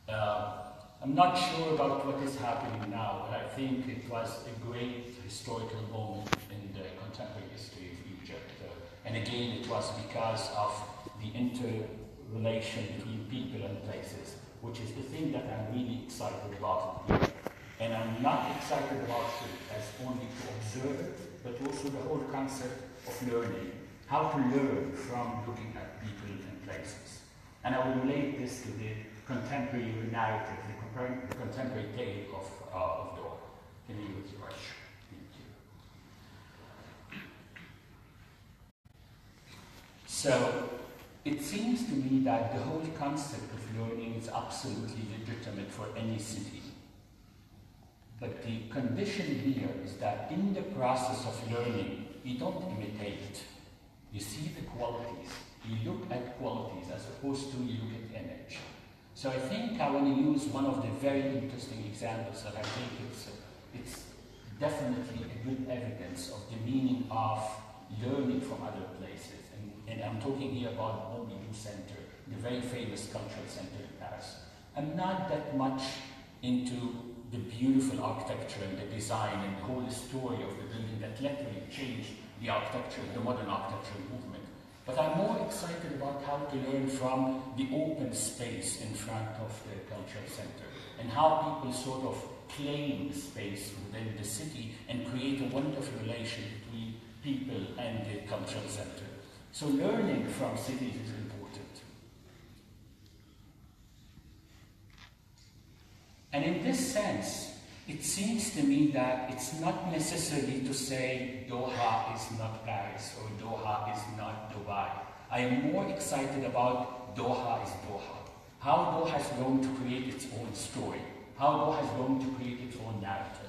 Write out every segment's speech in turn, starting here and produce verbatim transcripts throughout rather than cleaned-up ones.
Uh, I'm not sure about what is happening now, but I think it was a great historical moment in the contemporary history of Egypt. Uh, and again, it was because of the interrelation between people and places, which is the thing that I'm really excited about here. And I'm not excited about it as only to observe it, but also the whole concept of learning, how to learn from looking at people and places. And I will relate this to the contemporary narrative, the, the contemporary tale of, uh, of Doha. Can you use your brush? Thank you. So, it seems to me that the whole concept of learning is absolutely legitimate for any city. But the condition here is that in the process of learning, you don't imitate. You see the qualities. You look at qualities as opposed to you look at image. So I think I want to use one of the very interesting examples that I think it's, it's definitely a good evidence of the meaning of learning from other places. And, and I'm talking here about the Pompidou Center, the very famous cultural center in Paris. I'm not that much into the beautiful architecture and the design and the whole story of the building that literally changed the architecture, the modern architectural movement. But I'm more excited about how to learn from the open space in front of the cultural center and how people sort of claim space within the city and create a wonderful relation between people and the cultural center. So learning from cities is important. And in this sense, it seems to me that it's not necessary to say Doha is not Paris or Doha is not Dubai. I am more excited about Doha is Doha. How Doha is going to create its own story. How Doha is going to create its own narrative.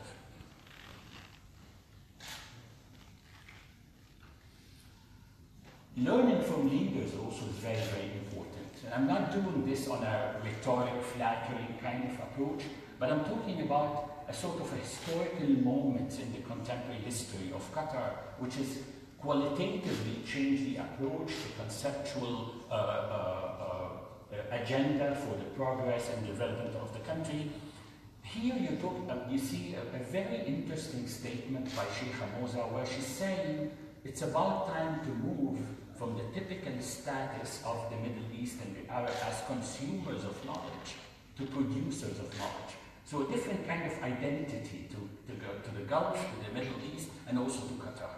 Learning from leaders also is very, very important. And I'm not doing this on a rhetoric, flattering kind of approach, but I'm talking about a sort of a historical moment in the contemporary history of Qatar, which has qualitatively changed the approach, the conceptual uh, uh, uh, agenda for the progress and development of the country. Here you, talk, uh, you see a, a very interesting statement by Sheikha Moza, where she's saying it's about time to move from the typical status of the Middle East and the Arab as consumers of knowledge to producers of knowledge. So a different kind of identity to, to, go, to the Gulf, to the Middle East, and also to Qatar.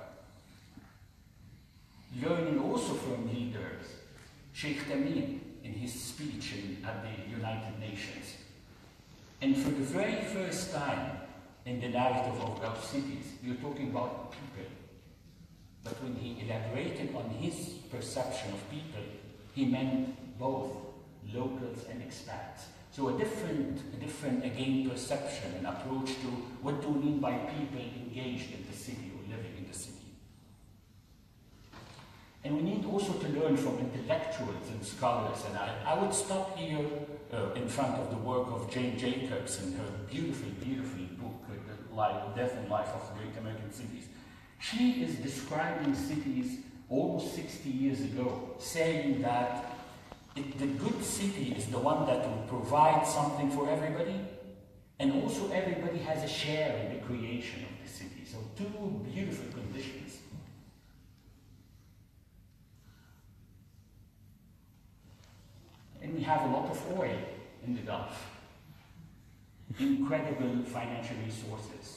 Learning also from leaders, Sheikh Tamim in his speech in, at the United Nations. And for the very first time in the narrative of Gulf cities, you're talking about people. But when he elaborated on his perception of people, he meant both locals and expats. So a different, a different, again, perception and approach to what do we mean by people engaged in the city or living in the city. And we need also to learn from intellectuals and scholars. And I, I would stop here uh, in front of the work of Jane Jacobs and her beautiful, beautiful book, uh, the Life, Death and Life of Great American Cities. She is describing cities almost sixty years ago, saying that it, the good city is the one that will provide something for everybody, and also everybody has a share in the creation of the city. So two beautiful conditions. And we have a lot of oil in the Gulf, incredible financial resources.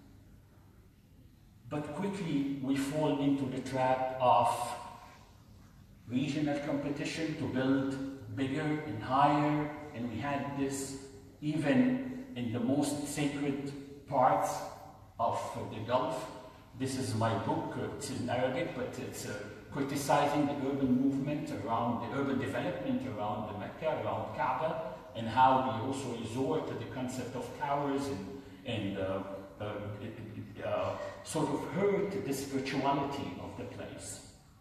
But quickly we fall into the trap of regional competition to build bigger and higher, and we had this even in the most sacred parts of the Gulf. This is my book, it's in Arabic, but it's uh, criticizing the urban movement around the urban development around the Mecca, around Kaaba, and how we also resort to the concept of towers and, and uh, uh, it, it, uh, sort of hurt the spirituality of the place.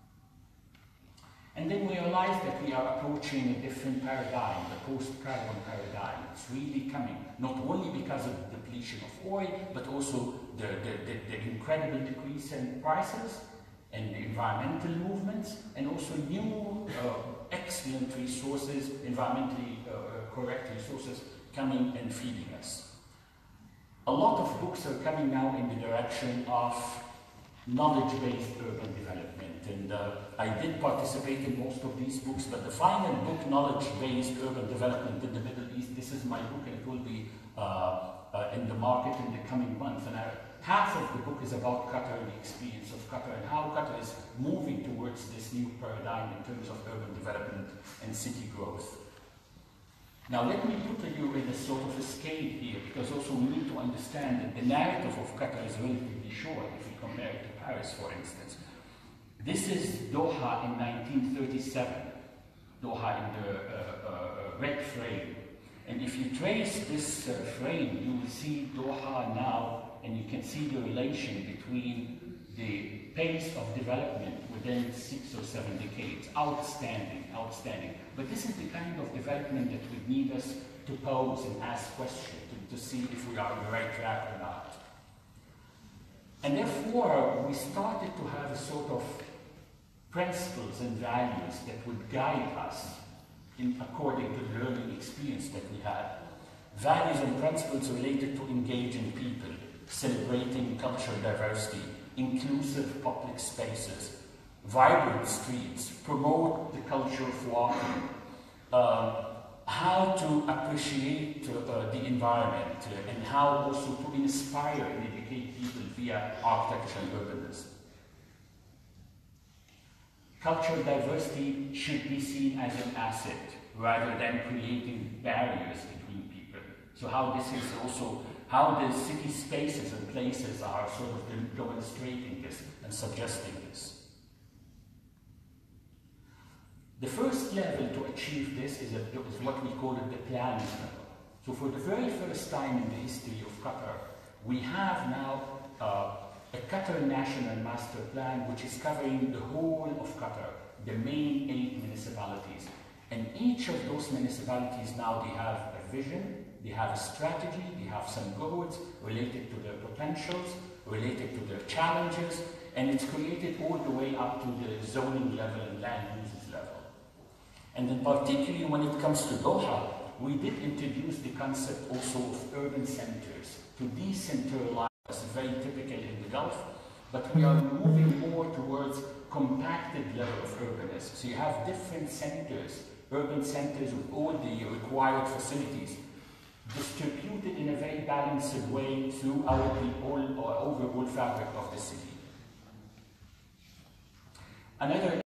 And then we realize that we are approaching a different paradigm, the post-carbon paradigm. It's really coming, not only because of the depletion of oil, but also the, the, the, the incredible decrease in prices and the environmental movements, and also new uh, excellent resources, environmentally uh, correct resources coming and feeding us. A lot of books are coming now in the direction of knowledge-based urban development, and uh, I did participate in most of these books, but the final book, Knowledge-Based Urban Development in the Middle East, this is my book, and it will be uh, uh, in the market in the coming months. And I, half of the book is about Qatar and the experience of Qatar and how Qatar is moving towards this new paradigm in terms of urban development and city growth. Now let me put you in a sort of a scale here, because also we need to understand that the narrative of Qatar is relatively short if we compare it to Paris, for instance. This is Doha in nineteen thirty-seven, Doha in the uh, uh, red frame. And if you trace this uh, frame, you will see Doha now, and you can see the relation between the pace of development within six or seven decades. Outstanding, outstanding. But this is the kind of development that would need us to pose and ask questions to, to see if we are on the right track or not. And therefore, we started to have a sort of principles and values that would guide us in according to the learning experience that we had. Values and principles related to engaging people, celebrating cultural diversity, inclusive public spaces, vibrant streets, promote the culture of walking, uh, how to appreciate uh, the environment, uh, and how also to inspire and educate people via architecture and urbanism. Cultural diversity should be seen as an asset rather than creating barriers between people. So how this is also, how the city spaces and places are sort of demonstrating this and suggesting this. The first level to achieve this is, a, is what we call it the planning level. So for the very first time in the history of Qatar, we have now uh, a Qatar National Master Plan which is covering the whole of Qatar, the main eight municipalities. And each of those municipalities now, they have a vision, they have a strategy, they have some goals related to their potentials, related to their challenges, and it's created all the way up to the zoning level and land uses level. And then particularly when it comes to Doha, we did introduce the concept also of urban centers to decentralize, very typical in the Gulf, but we are moving more towards compacted level of urbanism. So you have different centers, urban centers with all the required facilities, distributed in a very balanced way throughout the all, or overall fabric of the city. Another